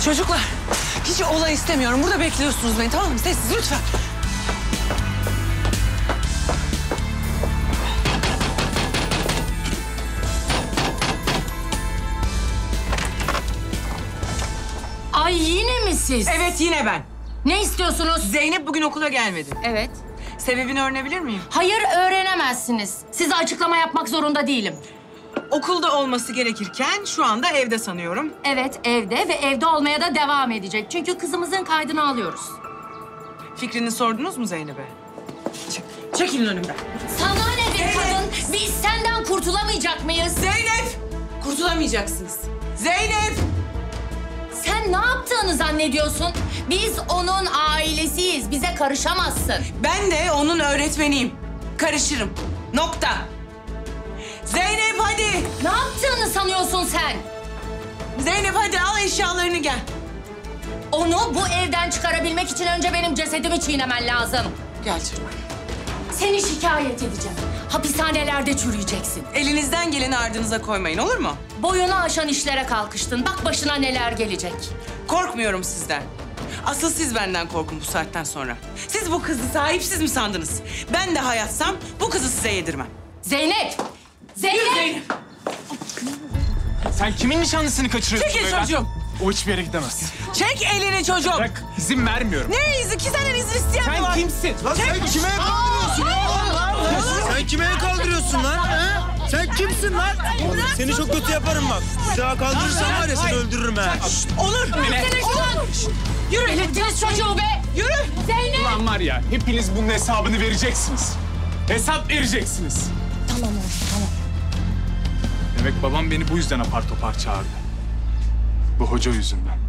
Çocuklar, hiç olay istemiyorum. Burada bekliyorsunuz beni, tamam mı? Sessiz lütfen. Ay yine mi siz? Evet, yine ben. Ne istiyorsunuz? Zeynep bugün okula gelmedi. Evet. Sebebini öğrenebilir miyim? Hayır öğrenemezsiniz. Size açıklama yapmak zorunda değilim. Okulda olması gerekirken şu anda evde sanıyorum. Evet evde ve evde olmaya da devam edecek. Çünkü kızımızın kaydını alıyoruz. Fikrini sordunuz mu Zeynep'e? Çekilin önümden. Sana ne be kadın? Biz senden kurtulamayacak mıyız? Zeynep! Kurtulamayacaksınız. Zeynep! Sen ne yaptığını zannediyorsun? Biz onun ailesiyiz. Bize karışamazsın. Ben de onun öğretmeniyim. Karışırım. Nokta. Zeynep hadi! Ne yaptığını sanıyorsun sen? Zeynep hadi al eşyalarını gel. Onu bu evden çıkarabilmek için önce benim cesedimi çiğnemen lazım. Gel canım. Seni şikayet edeceğim. Hapishanelerde çürüyeceksin. Elinizden geleni ardınıza koymayın, olur mu? Boyunu aşan işlere kalkıştın. Bak başına neler gelecek. Korkmuyorum sizden. Asıl siz benden korkun bu saatten sonra. Siz bu kızı sahipsiz mi sandınız? Ben de hayatsam bu kızı size yedirmem. Zeynep! Zeynep! Yürü Zeynep! Sen kimin nişanlısını kaçırıyorsun? Çekil böyle? çocuğum! O hiçbir yere gidemez. Çek elini çocuğum! Bırak, izin vermiyorum. Ne izi? Ki senden izin isteyen mi Sen var? kimsin? Lan sen kime el kaldırıyorsun ya? Sen kime el kaldırıyorsun lan? He? Sen kimsin lan? Seni çok kötü yaparım bak. Bir daha kaldırırsam var ya seni öldürürüm ha. Onur! Onur! Yürü! Delirttiniz çocuğu be! Yürü! Zeynep! Ulan var ya, hepiniz bunun hesabını vereceksiniz. Hesap vereceksiniz. Tamam oğlum, tamam. Demek babam beni bu yüzden apar topar çağırdı. Bu hoca yüzünden.